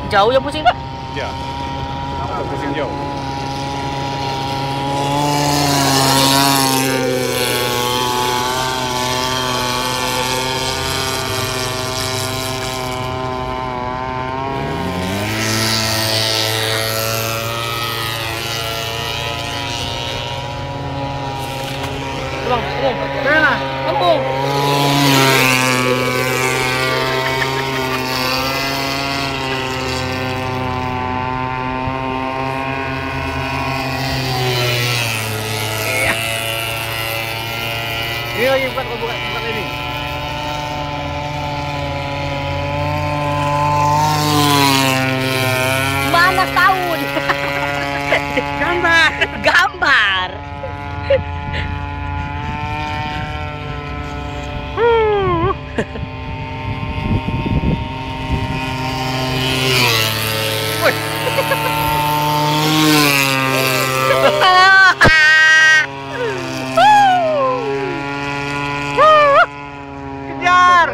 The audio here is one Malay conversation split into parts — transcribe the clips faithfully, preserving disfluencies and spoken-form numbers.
Jauh yang pusing. Ya. Apa pusing jauh? Bang, kampung. Mana? Kampung. Ini lagi bukan bukan bukan ini. Mana tahun? Gambar. Gambar. Kejar.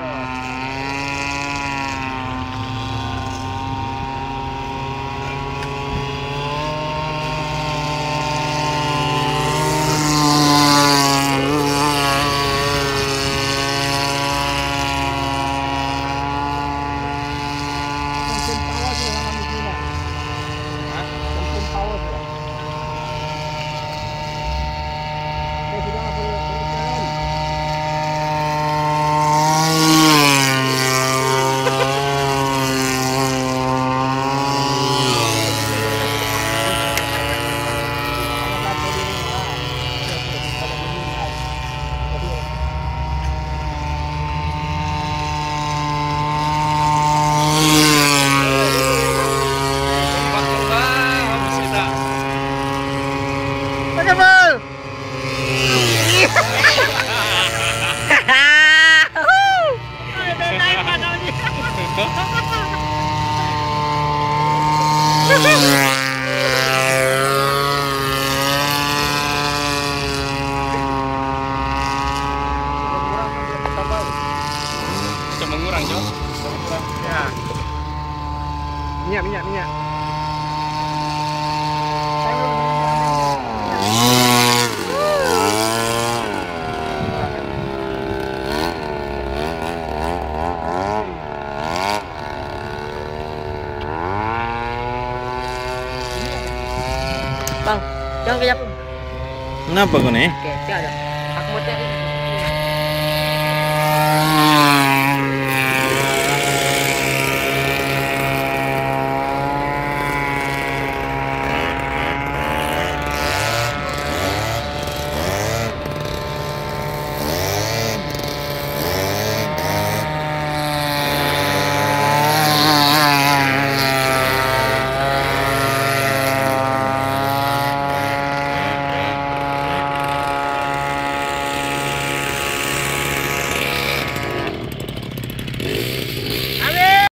Bisa mengurang, Jo. Ya. Minyak, minyak, minyak. Bang, jangan kejap. Kenapa kau nih? Oke, siap dah. Aku mau cek ini.